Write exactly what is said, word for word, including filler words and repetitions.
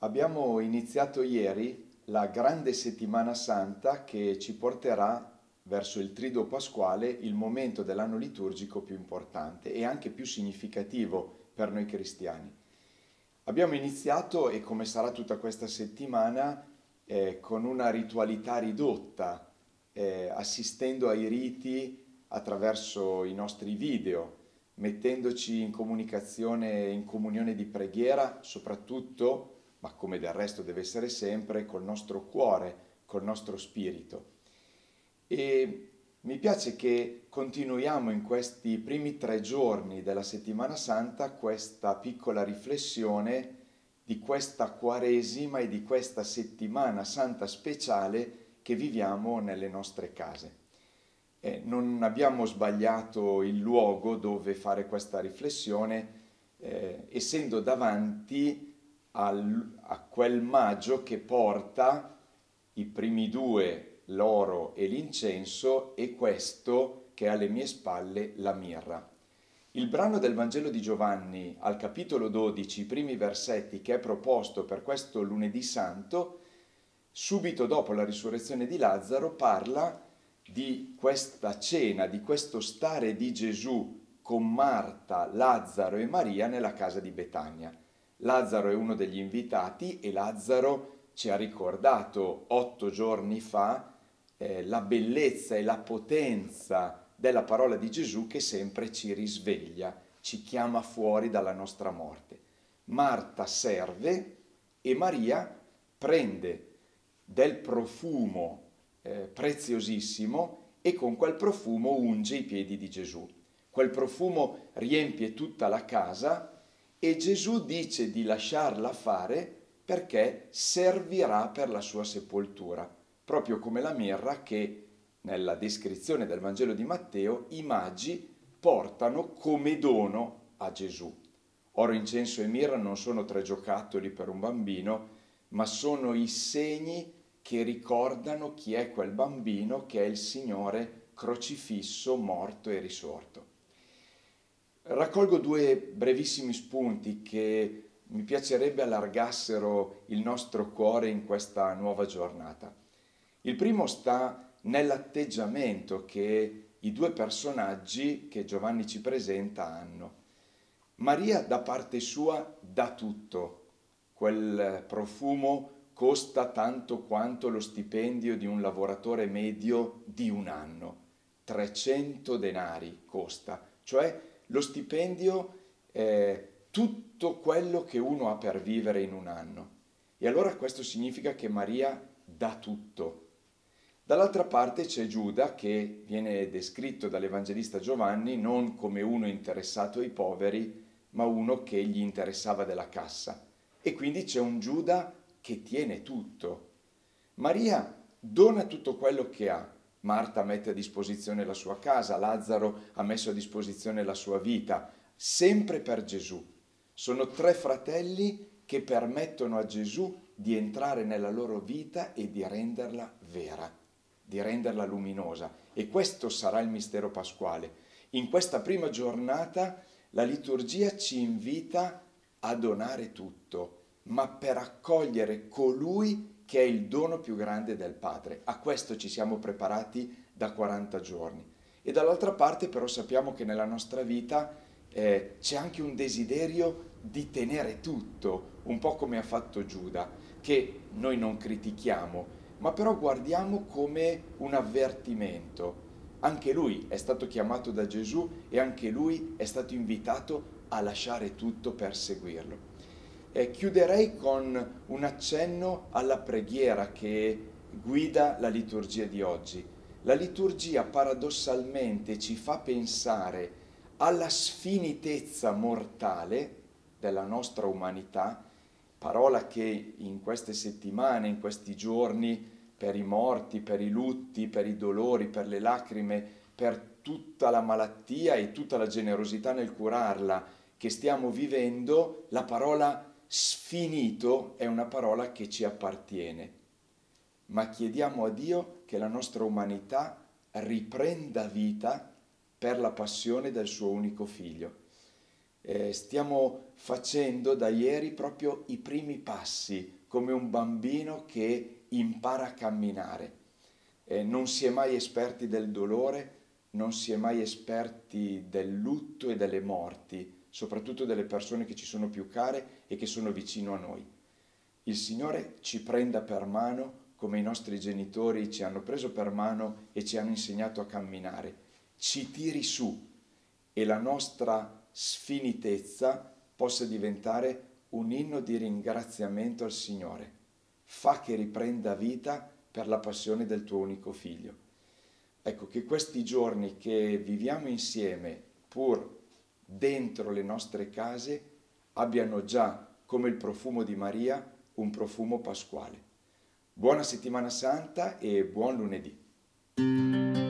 Abbiamo iniziato ieri la grande settimana santa che ci porterà verso il Triduo Pasquale, il momento dell'anno liturgico più importante e anche più significativo per noi cristiani. Abbiamo iniziato, e come sarà tutta questa settimana, eh, con una ritualità ridotta, eh, assistendo ai riti attraverso i nostri video, mettendoci in comunicazione, in comunione di preghiera, soprattutto, ma come del resto deve essere sempre, col nostro cuore, col nostro spirito. E mi piace che continuiamo in questi primi tre giorni della Settimana Santa questa piccola riflessione di questa Quaresima e di questa Settimana Santa speciale che viviamo nelle nostre case. Eh, non abbiamo sbagliato il luogo dove fare questa riflessione, eh, essendo davanti al, a quel maggio che porta i primi due, l'oro e l'incenso, e questo che è alle mie spalle, la mirra. Il brano del Vangelo di Giovanni al capitolo dodici, i primi versetti che è proposto per questo lunedì santo, subito dopo la risurrezione di Lazzaro, parla di questa cena, di questo stare di Gesù con Marta, Lazzaro e Maria nella casa di Betania. Lazzaro è uno degli invitati e Lazzaro ci ha ricordato otto giorni fa eh, la bellezza e la potenza della parola di Gesù che sempre ci risveglia, ci chiama fuori dalla nostra morte. Marta serve e Maria prende del profumo eh, preziosissimo e con quel profumo unge i piedi di Gesù. Quel profumo riempie tutta la casa e Gesù dice di lasciarla fare perché servirà per la sua sepoltura, proprio come la mirra che nella descrizione del Vangelo di Matteo i magi portano come dono a Gesù. Oro, incenso e mirra non sono tre giocattoli per un bambino, ma sono i segni che ricordano chi è quel bambino che è il Signore crocifisso, morto e risorto. Raccolgo due brevissimi spunti che mi piacerebbe allargassero il nostro cuore in questa nuova giornata. Il primo sta nell'atteggiamento che i due personaggi che Giovanni ci presenta hanno. Maria da parte sua dà tutto, quel profumo costa tanto quanto lo stipendio di un lavoratore medio di un anno, trecento denari costa, cioè lo stipendio è tutto quello che uno ha per vivere in un anno. E allora questo significa che Maria dà tutto. Dall'altra parte c'è Giuda, che viene descritto dall'Evangelista Giovanni non come uno interessato ai poveri, ma uno che gli interessava della cassa. E quindi c'è un Giuda che tiene tutto. Maria dona tutto quello che ha. Marta mette a disposizione la sua casa, Lazzaro ha messo a disposizione la sua vita, sempre per Gesù. Sono tre fratelli che permettono a Gesù di entrare nella loro vita e di renderla vera, di renderla luminosa. E questo sarà il mistero pasquale. In questa prima giornata la liturgia ci invita a donare tutto, ma per accogliere colui che è il dono più grande del Padre. A questo ci siamo preparati da quaranta giorni. E dall'altra parte però sappiamo che nella nostra vita eh, c'è anche un desiderio di tenere tutto, un po' come ha fatto Giuda, che noi non critichiamo, ma però guardiamo come un avvertimento. Anche lui è stato chiamato da Gesù e anche lui è stato invitato a lasciare tutto per seguirlo. Eh, chiuderei con un accenno alla preghiera che guida la liturgia di oggi. La liturgia paradossalmente ci fa pensare alla sfinitezza mortale della nostra umanità, parola che in queste settimane, in questi giorni, per i morti, per i lutti, per i dolori, per le lacrime, per tutta la malattia e tutta la generosità nel curarla che stiamo vivendo, la parola sfinito è una parola che ci appartiene, ma chiediamo a Dio che la nostra umanità riprenda vita per la passione del suo unico figlio. Eh, stiamo facendo da ieri proprio i primi passi come un bambino che impara a camminare. Eh, non si è mai esperti del dolore, non si è mai esperti del lutto e delle morti, soprattutto delle persone che ci sono più care e che sono vicino a noi. Il Signore ci prenda per mano come i nostri genitori ci hanno preso per mano e ci hanno insegnato a camminare, ci tiri su e la nostra sfinitezza possa diventare un inno di ringraziamento al Signore. Fa che riprenda vita per la passione del tuo unico figlio. Ecco, che questi giorni che viviamo insieme, pur dentro le nostre case, abbiano già, come il profumo di Maria, un profumo pasquale. Buona settimana santa e buon lunedì.